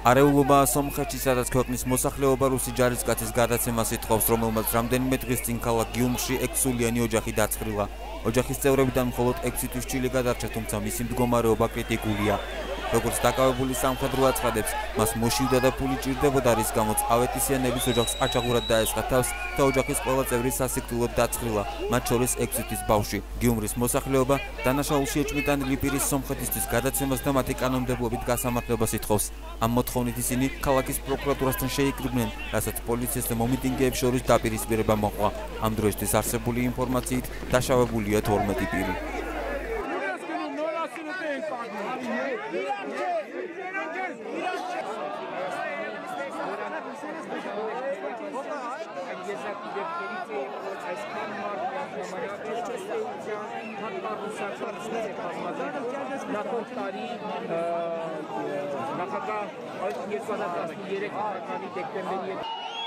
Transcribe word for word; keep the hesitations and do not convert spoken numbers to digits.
არეულობა სომხეთში, სადაც ქვეყნის მოსახლეობა რუსი ჯარისკაცის გადაცემას ითხოვს, რომელმაც რამდენიმე დღის წინ ქალაქ გიუმრში ექვსსულიანი ოჯახი დაცხრილა. ოჯახის წევრებიდან მხოლოდ ექვსი თვის ჭილი გადარჩა, თუმცა მისი მდგომარეობა კრიტიკულია. როგორც დაკავებული სამხედრო აცხადებს, მას მოშივდა და ფული ჭირდებოდა, რის გამოც ავეტისიანების ოჯახს ყაჩაღურად დაესხა თავს და ოჯახის ყველა წევრი სასიკვდილოდ დაცხრილა, მათ შორის ექვსი თვის ბავშვი. გიუმრის მოსახლეობა დანაშაულში ეჭვმიტანილი პირის სომხეთისთვის გადაცემას და მათი კანონმდებლობით გასამართლებას ითხოვს. ამ მოთხოვნით ისინი ქალაქის პროკურატურასთან შეიკრიბნენ, რასაც პოლიციას და მომიტინგეებს შორის დაპირისპირება მოჰყვა. ამ დროისთვის არსებული ინფორმაციით დაშავებულია თორმეტი პირი. նախագահ երկու հազար տասներեք թվականի դեկտեմբերի